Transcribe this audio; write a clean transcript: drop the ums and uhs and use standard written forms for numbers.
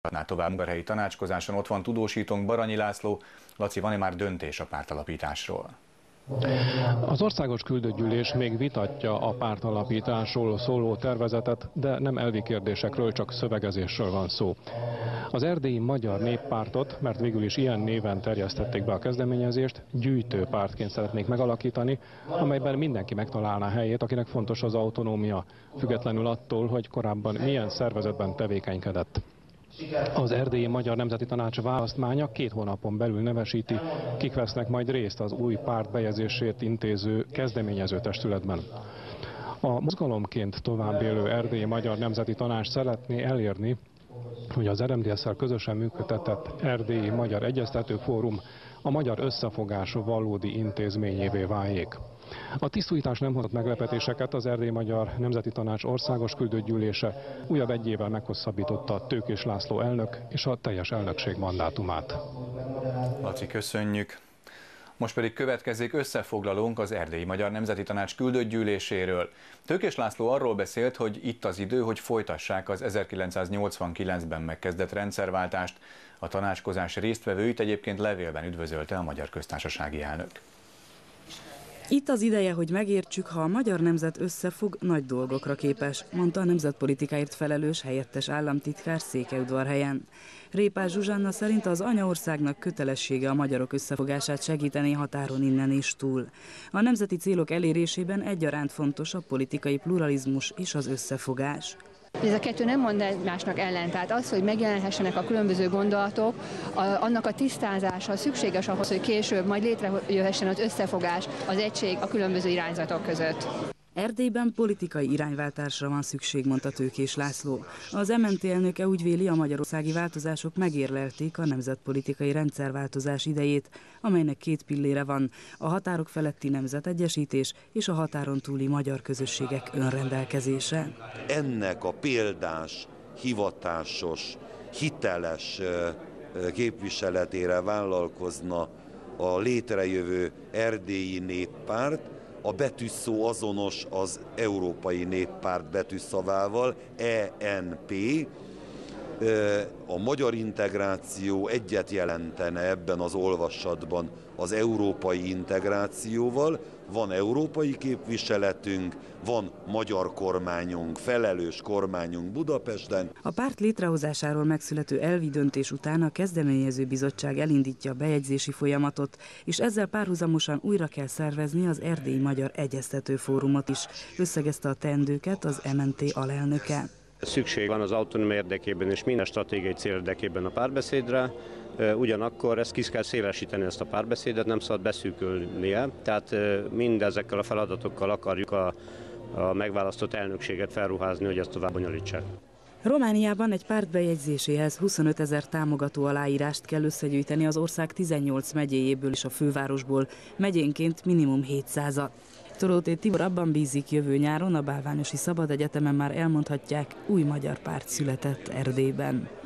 tovább munkahelyi tanácskozáson. Ott van tudósítónk Baranyi László. Laci, van-e már döntés a pártalapításról? Az országos küldőgyűlés még vitatja a pártalapításról szóló tervezetet, de nem elvi kérdésekről, csak szövegezésről van szó. Az Erdélyi Magyar Néppártot, mert végül is ilyen néven terjesztették be a kezdeményezést, gyűjtőpártként szeretnék megalakítani, amelyben mindenki megtalálná helyét, akinek fontos az autonómia, függetlenül attól, hogy korábban milyen szervezetben tevékenykedett. Az Erdélyi Magyar Nemzeti Tanács választmánya 2 hónapon belül nevesíti, kik vesznek majd részt az új párt bejegyzését intéző kezdeményező testületben. A mozgalomként tovább élő Erdélyi Magyar Nemzeti Tanács szeretné elérni, hogy az RMDSZ-szel közösen működtetett Erdélyi Magyar Egyeztető Fórum a magyar összefogás valódi intézményévé váljék. A tisztújítás nem hozott meglepetéseket, az Erdélyi Magyar Nemzeti Tanács országos küldőgyűlése újabb 1 évvel meghosszabbította Tőkés László elnök és a teljes elnökség mandátumát. Laci, köszönjük! Most pedig következik összefoglalónk az Erdélyi Magyar Nemzeti Tanács küldőgyűléséről. Tőkés László arról beszélt, hogy itt az idő, hogy folytassák az 1989-ben megkezdett rendszerváltást. A tanácskozás résztvevőit egyébként levélben üdvözölte a Magyar Köztársasági Elnök. Itt az ideje, hogy megértsük, ha a magyar nemzet összefog, nagy dolgokra képes, mondta a nemzetpolitikáért felelős helyettes államtitkár Székelyudvarhelyen. Répás Zsuzsanna szerint az anyaországnak kötelessége a magyarok összefogását segíteni határon innen és túl. A nemzeti célok elérésében egyaránt fontos a politikai pluralizmus és az összefogás. Ez a kettő nem mond egymásnak ellent, tehát az, hogy megjelenhessenek a különböző gondolatok, annak a tisztázása szükséges ahhoz, hogy később majd létrejöhessen az összefogás, az egység a különböző irányzatok között. Erdélyben politikai irányváltásra van szükség, mondta Tőkés László. Az MNT elnöke úgy véli, a magyarországi változások megérlelték a nemzetpolitikai rendszerváltozás idejét, amelynek 2 pillére van: a határok feletti nemzetegyesítés és a határon túli magyar közösségek önrendelkezése. Ennek a példás, hivatásos, hiteles képviseletére vállalkozna a létrejövő Erdélyi Néppárt. A betűszó azonos az Európai Néppárt betűszavával, ENP. A magyar integráció egyet jelentene ebben az olvasatban az európai integrációval. Van európai képviseletünk, van magyar kormányunk, felelős kormányunk Budapesten. A párt létrehozásáról megszülető elvi döntés után a kezdeményező bizottság elindítja a bejegyzési folyamatot, és ezzel párhuzamosan újra kell szervezni az Erdélyi Magyar Egyeztető Fórumot is, összegezte a teendőket az MNT alelnöke. Szükség van az autonómia érdekében és minden stratégiai cél érdekében a párbeszédre, ugyanakkor ezt ki kell szélesíteni, ezt a párbeszédet, nem szabad beszűkülnie, tehát mindezekkel a feladatokkal akarjuk a megválasztott elnökséget felruházni, hogy ezt tovább bonyolítsák. Romániában egy párt bejegyzéséhez 25 000 támogató aláírást kell összegyűjteni az ország 18 megyéjéből és a fővárosból, megyénként minimum 700-at. Toróté Tibor abban bízik, jövő nyáron a Bálványosi Szabadegyetemen már elmondhatják, új magyar párt született Erdélyben.